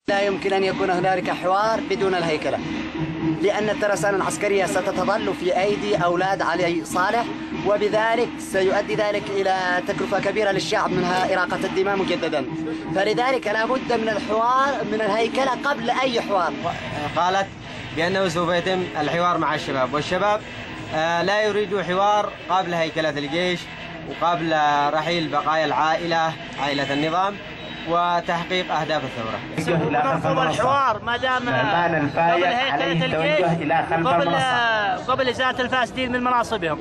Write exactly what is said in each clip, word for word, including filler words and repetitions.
لا يمكن أن يكون هنالك حوار بدون الهيكلة، لأن الترسانة العسكرية ستظل في أيدي أولاد علي صالح، وبذلك سيؤدي ذلك إلى تكلفة كبيرة للشعب، منها إراقة الدماء مجددا. فلذلك لا بد من الحوار، من الهيكلة قبل أي حوار. قالت بأنه سوف يتم الحوار مع الشباب، والشباب لا يريدوا حوار قبل هيكلة الجيش وقبل رحيل بقايا العائلة عائلة النظام وتحقيق أهداف الثورة. نرفض الحوار ما دام قبل هيكلة الجيش وقبل قبل إزالة الفاسدين من مناصبهم.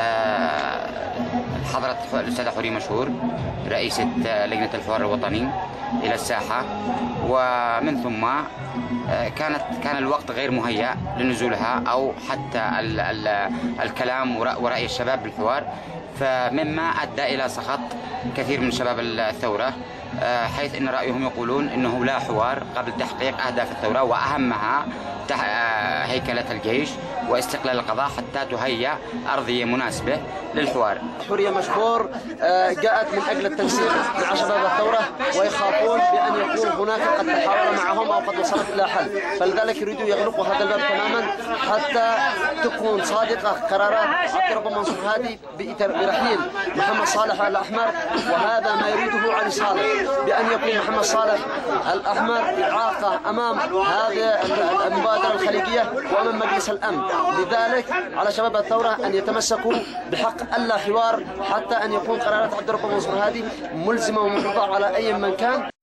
حضرت الأستاذة حورية مشهور رئيسة لجنة الحوار الوطني إلى الساحة، ومن ثم كانت كان الوقت غير مهيأ لنزولها أو حتى ال ال الكلام ورأي الشباب بالحوار، فمما أدى إلى سخط كثير من شباب الثورة، حيث أن رأيهم يقولون أنه لا حوار قبل تحقيق أهداف الثورة، وأهمها هيكلة الجيش واستقلال القضاء حتى تهيأ أرضية مناسبة للحوار. حورية مشهور جاءت من أجل التنسيق مع شباب الثورة، ويخافون بأن يكون هناك قد تحاور معهم أو قد وصلت إلى حل، فلذلك يريدوا يغلقوا هذا الباب تماما حتى تكون صادقة قرارات عبد رب منصور هادي برحيل محمد صالح الأحمر، وهذا ما يريده علي صالح، بأن يكون محمد صالح الأحمر إعاقة أمام هذه المبادرة الخليجية وأمام مجلس الأمن. لذلك على شباب الثورة أن يتمسكوا بحق اللا حوار حتى أن يكون قرارات عبد رب منصور هادي ملزمة ومفروضة على أي من كان.